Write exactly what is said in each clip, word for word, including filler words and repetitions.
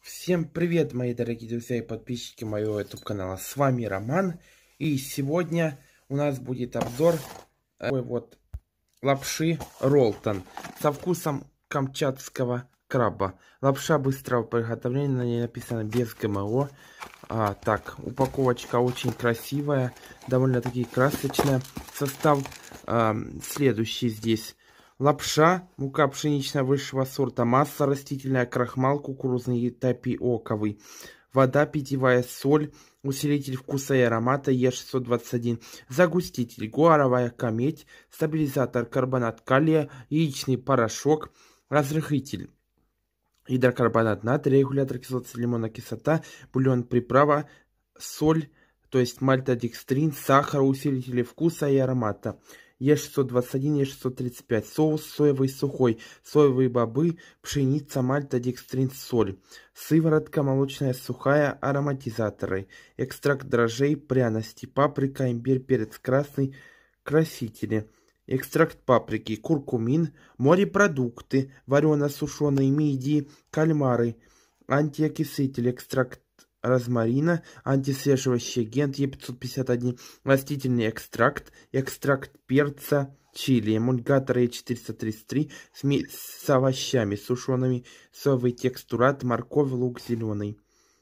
Всем привет, мои дорогие друзья и подписчики моего YouTube канала. С вами Роман. И сегодня у нас будет обзор такой вот лапши Ролтон со вкусом камчатского краба. Лапша быстрого приготовления, на ней написано без ГМО. А, так, упаковочка очень красивая, довольно-таки красочная. Состав а, следующий здесь. Лапша, мука пшеничная высшего сорта, масса растительная, крахмал кукурузный и тапиоковый, вода, питьевая соль, усилитель вкуса и аромата Е шестьсот двадцать один, загуститель, гуаровая камедь, стабилизатор, карбонат калия, яичный порошок, разрыхлитель, гидрокарбонат натрия, регулятор кислоты, лимонная кислота, бульон, приправа, соль, то есть мальтодекстрин, сахар, усилители вкуса и аромата. Е шестьсот двадцать один, Е шестьсот тридцать пять, соус соевый сухой, соевые бобы, пшеница, мальтодекстрин, соль, сыворотка молочная сухая, ароматизаторы, экстракт дрожжей, пряности, паприка, имбирь, перец красный, красители, экстракт паприки, куркумин, морепродукты, варено-сушеные мидии, кальмары, антиокиситель, экстракт розмарина, антисвеживающий агент Е пятьсот пятьдесят один, растительный экстракт, экстракт перца, чили, эмульгатор Е четыреста тридцать три, смесь с овощами сушеными, соевый текстурат, морковь, лук зеленый.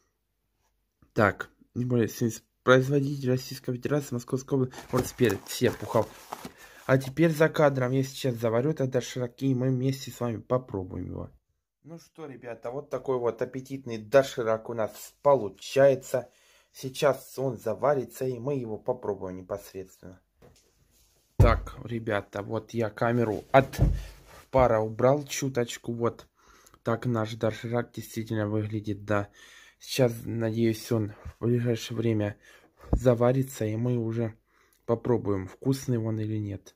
Так, не более производитель Российской Федерации, Московская область, вот теперь все пухал. А теперь за кадром я сейчас заварю тогда дошираки, и мы вместе с вами попробуем его. Ну что, ребята, вот такой вот аппетитный доширак у нас получается. Сейчас он заварится, и мы его попробуем непосредственно. Так, ребята, вот я камеру от пара убрал чуточку. Вот так наш доширак действительно выглядит, да. Сейчас, надеюсь, он в ближайшее время заварится, и мы уже попробуем, вкусный он или нет.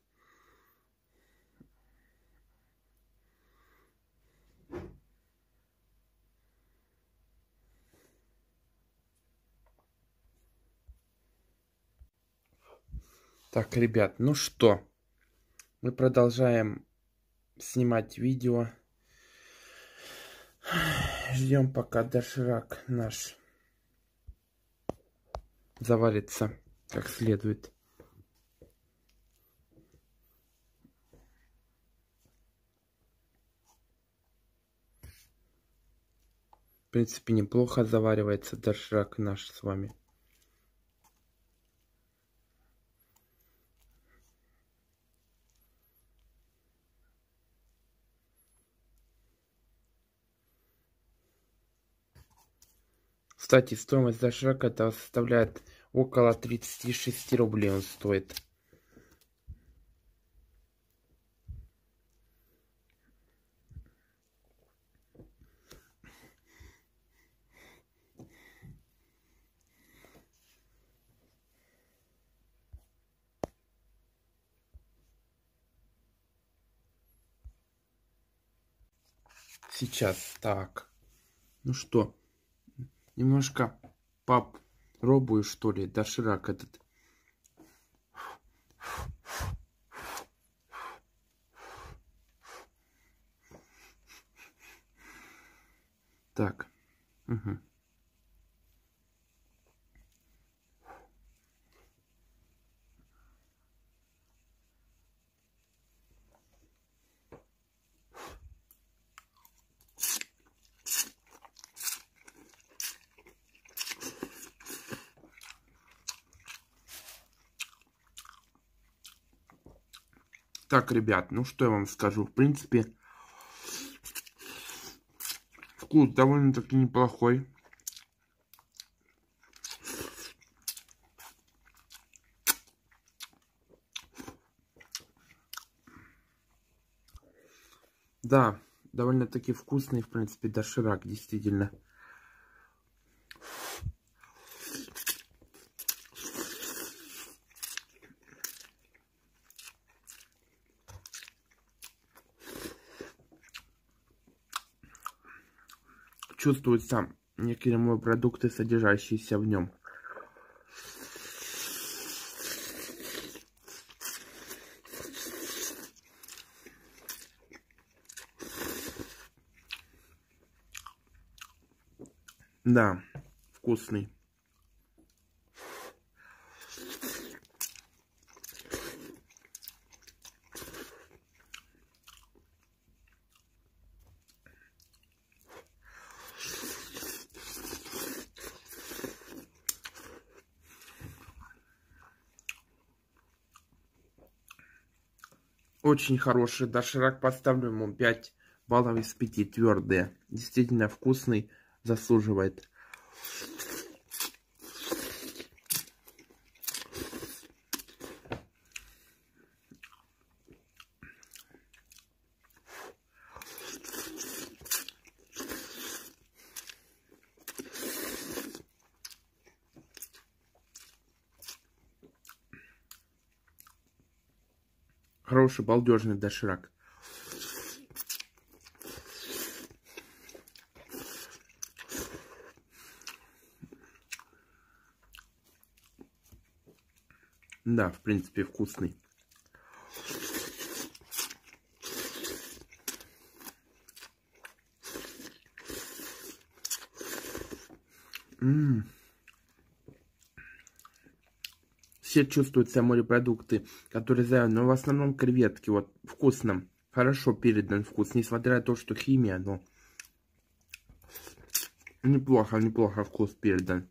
Так, ребят, ну что, мы продолжаем снимать видео. Ждем, пока доширак наш заварится как следует. В принципе, неплохо заваривается доширак наш с вами. Кстати, стоимость доширака это составляет около тридцати шести рублей, он стоит. Сейчас, так, ну что, немножко попробую, что ли, доширак этот. Так, угу. Так, ребят, ну что я вам скажу, в принципе, вкус довольно-таки неплохой. Да, довольно-таки вкусный, в принципе, доширак, действительно. Чувствуются некие морепродукты, содержащиеся в нем. Да, вкусный. Очень хороший доширак, поставлю ему пять баллов из пяти, твердые. Действительно вкусный, заслуживает. Хороший, балдежный доширак. Да, в принципе, вкусный. М-м. Все чувствуют все морепродукты, которые заявлены, но в основном креветки. Вот вкусно, хорошо передан вкус, несмотря на то, что химия, но неплохо, неплохо вкус передан.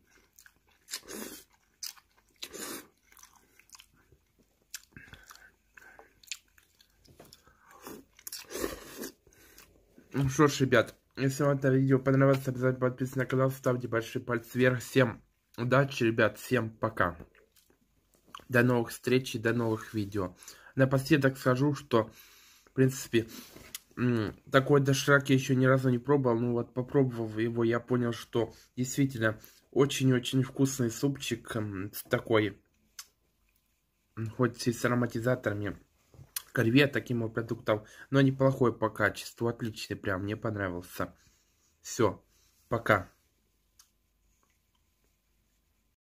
Ну что ж, ребят, если вам это видео понравилось, обязательно подписывайтесь на канал, ставьте большой палец вверх. Всем удачи, ребят, всем пока. До новых встреч и до новых видео. Напоследок скажу, что, в принципе, такой доширак я еще ни разу не пробовал. Ну вот, попробовав его, я понял, что действительно очень-очень вкусный супчик. Такой, хоть и с ароматизаторами креветок и морепродуктов, но неплохой по качеству. Отличный прям, мне понравился. Все, пока.